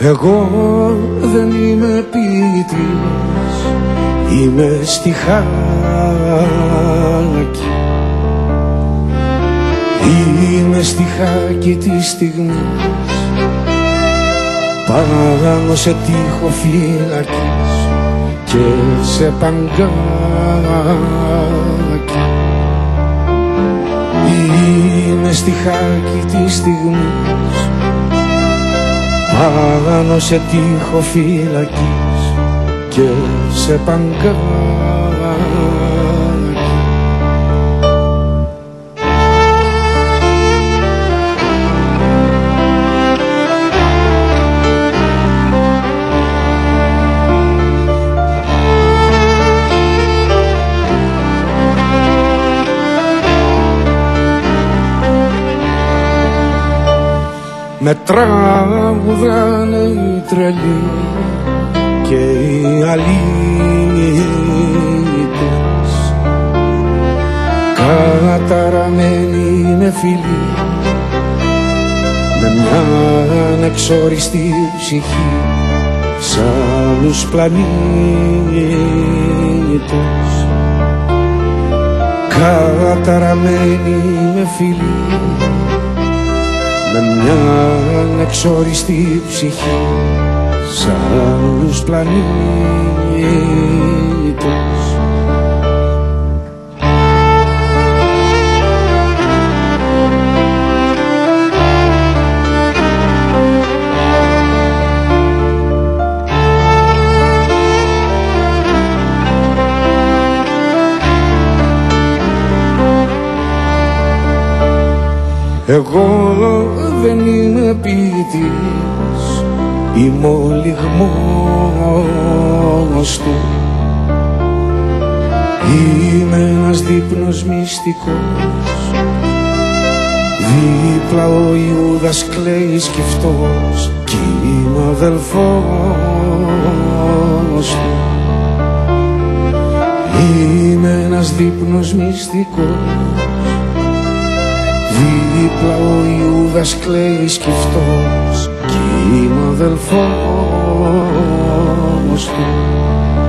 Εγώ δεν είμαι ποιητής, είμαι στιχάκι. Είμαι στιχάκι της στιγμής, πάνω σε τοίχο φύλακης και σε παγκάκι. Είμαι στιχάκι της στιγμής, πάνω σε τοίχο φύλακης και σε παγκάκι. Με τραγουδάνε οι τρελοί και οι αλήτες, καταραμένοι με φιλί, με μια ανεξόριστη ψυχή σ' άλλους πλανήτες. Καταραμένοι με φιλί, με μια ανεξόριστη ψυχή σ' άλλους πλανήτες. Εγώ δεν είμαι ποιητής, είμαι ο λυγμός του. Είμαι ένας δείπνος μυστικός, δίπλα ο Ιούδας κλαίει σκυφτός κι είμαι ο αδελφός του. Είμαι ένας δείπνος μυστικός, δίπλα ο Ιούδας κλαίει σκυφτός κι είμαι ο αδελφός του.